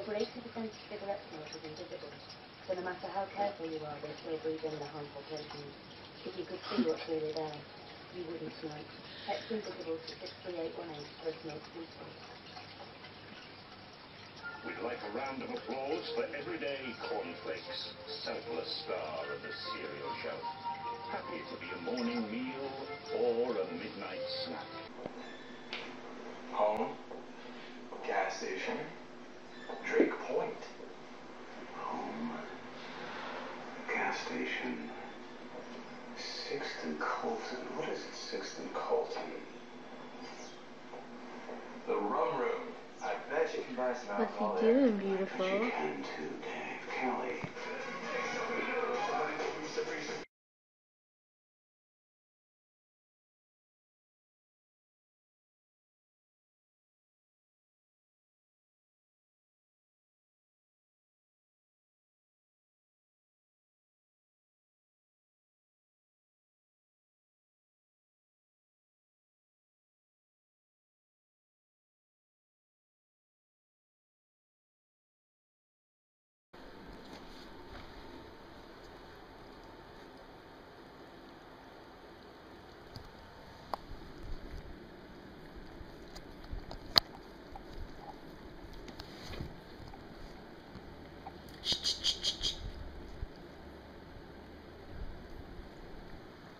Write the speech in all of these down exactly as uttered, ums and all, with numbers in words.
Over eighty percent of cigarette smoke is invisible, so no matter how careful you are, they still breathe in the harmful pollutants. If you could see what's really there, you wouldn't smoke. Text invisible to six three eight one eight for a smoke booster. We'd like a round of applause for Everyday Cornflakes, selfless star of the cereal shelf. Happy to be a morning meal or a midnight snack. Home, gas station, Drake Point. Home, gas station, Sixth and Colton. What is it, Sixth and Colton? The rum room. I bet you can buy some alcohol. What's he doing, beautiful? I bet you can too, Dave. Kelly.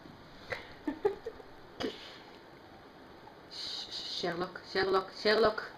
Sherlock, Sherlock, Sherlock.